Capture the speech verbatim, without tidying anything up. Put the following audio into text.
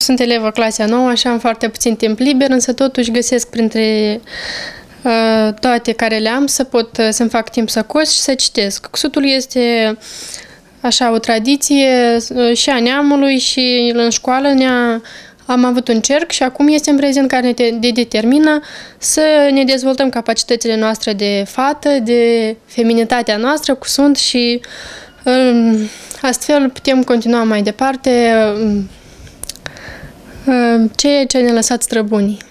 sunt elevă clasea nouă, așa am foarte puțin timp liber, însă totuși găsesc printre uh, toate care le am să pot uh, să-mi fac timp să cos și să citesc. Cusutul este așa o tradiție uh, și a neamului și în școală ne-a am avut un cerc și acum este în prezent care ne determină să ne dezvoltăm capacitățile noastre de fată, de feminitatea noastră, cusut și astfel putem continua mai departe ceea ce ne-a lăsat străbunii.